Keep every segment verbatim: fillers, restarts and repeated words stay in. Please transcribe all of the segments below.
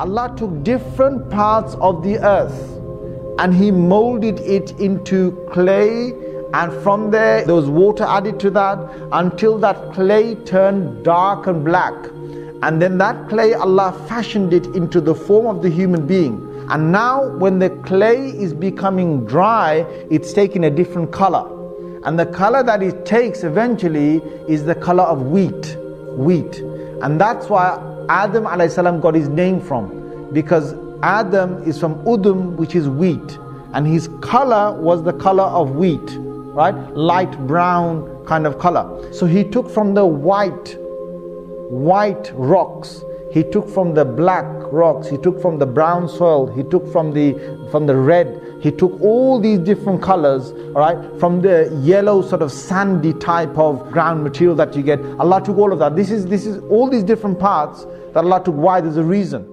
Allah took different parts of the earth and He molded it into clay, and from there there was water added to that until that clay turned dark and black. And then that clay, Allah fashioned it into the form of the human being. And now when the clay is becoming dry, it's taking a different color. And the color that it takes eventually is the color of wheat. Wheat. And that's why Adam alayhi salam got his name from. Because Adam is from Udum, which is wheat. And his color was the color of wheat. Right? Light brown kind of color. So he took from the white, white rocks. He took from the black rocks. He took from the brown soil. He took from the from the red. He took all these different colors, all right, from the yellow sort of sandy type of ground material that you get. Allah took all of that. This is this is all these different parts that Allah took. Why? There's a reason.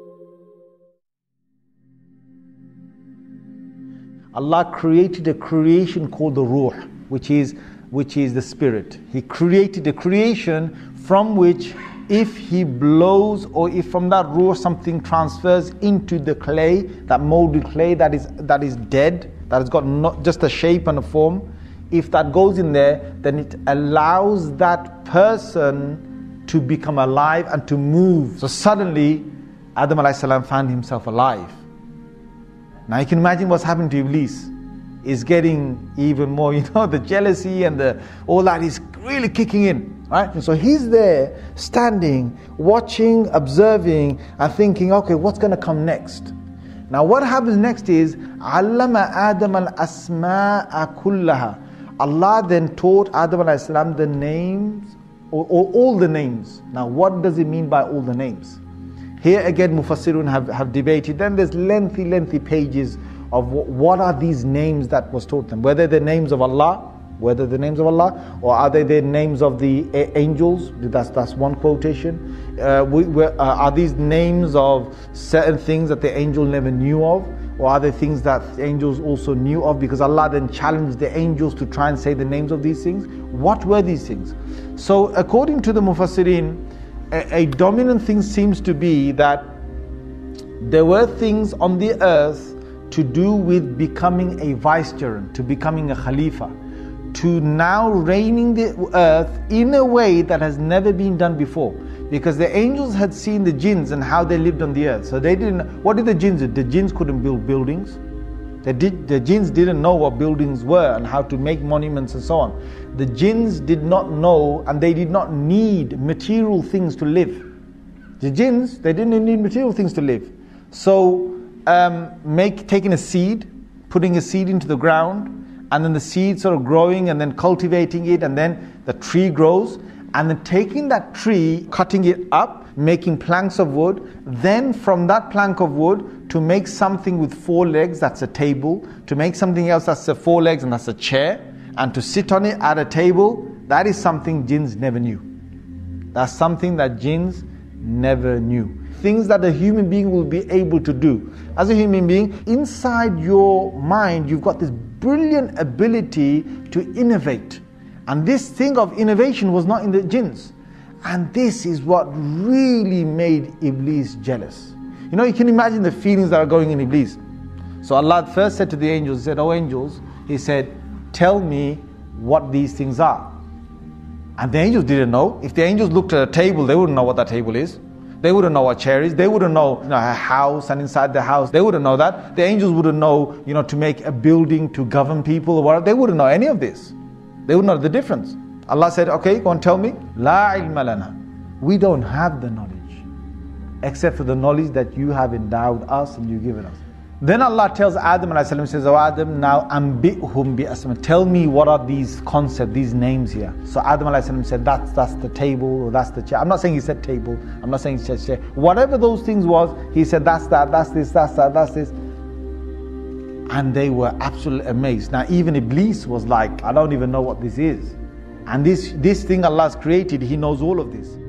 Allah created a creation called the Ruh, which is which is the spirit. He created a creation from which, if He blows, or if from that Ruh something transfers into the clay, that molded clay that is that is dead, that has got not just a shape and a form, if that goes in there, then it allows that person to become alive and to move. So suddenly Adam alayhi salam found himself alive. Now you can imagine what's happened to Iblis. Is getting even more, you know, the jealousy and the all that is really kicking in, right? And so he's there, standing, watching, observing, and thinking, okay, what's going to come next? Now what happens next is, Allama Adam al-asma'a kullaha. Allah then taught Adam alayhi salam the names, or, or all the names. Now what does it mean by all the names? Here again, Mufassirun have, have debated. Then there's lengthy, lengthy pages of what are these names that was taught them. Whether they're names of Allah, whether they're names of Allah, or are they the names of the angels? That's that's one quotation. Uh, we, uh, are these names of certain things that the angel never knew of? Or are they things that the angels also knew of? Because Allah then challenged the angels to try and say the names of these things. What were these things? So according to the Mufassirin, a, a dominant thing seems to be that there were things on the earth to do with becoming a vicegerent, to becoming a khalifa, to now reigning the earth in a way that has never been done before. Because the angels had seen the jinns and how they lived on the earth. So they didn't, what did the jinns do? The jinns couldn't build buildings. The, did, the jinns didn't know what buildings were and how to make monuments and so on. The jinns did not know, and they did not need material things to live. The jinns, they didn't need material things to live. So, Um, make taking a seed, putting a seed into the ground, and then the seed sort of growing and then cultivating it, and then the tree grows, and then taking that tree, cutting it up, making planks of wood, then from that plank of wood to make something with four legs, that's a table, to make something else that's a four legs and that's a chair, and to sit on it at a table, that is something jinns never knew. That's something that jinns never knew. Things that a human being will be able to do. As a human being, inside your mind, you've got this brilliant ability to innovate. And this thing of innovation was not in the jinns. And this is what really made Iblis jealous. You know, you can imagine the feelings that are going in Iblis. So Allah first said to the angels, He said, "Oh angels," He said, "tell me what these things are." And the angels didn't know. If the angels looked at a table, they wouldn't know what that table is. They wouldn't know what chair is. They wouldn't know, you know, a house, and inside the house, they wouldn't know that. The angels wouldn't know, you know, to make a building to govern people or whatever. They wouldn't know any of this. They wouldn't know the difference. Allah said, "Okay, go and tell me." La ilma lana. We don't have the knowledge, except for the knowledge that you have endowed us and you've given us. Then Allah tells Adam alayhi salam, says, "Oh Adam, now ambihum bi asma." Tell me what are these concepts, these names here. So Adam alayhi salam said, that's that's the table, or that's the chair. I'm not saying he said table, I'm not saying he said chair. Whatever those things was, he said that's that, that's this, that's that, that's this. And they were absolutely amazed. Now even Iblis was like, I don't even know what this is. And this, this thing Allah's created, he knows all of this.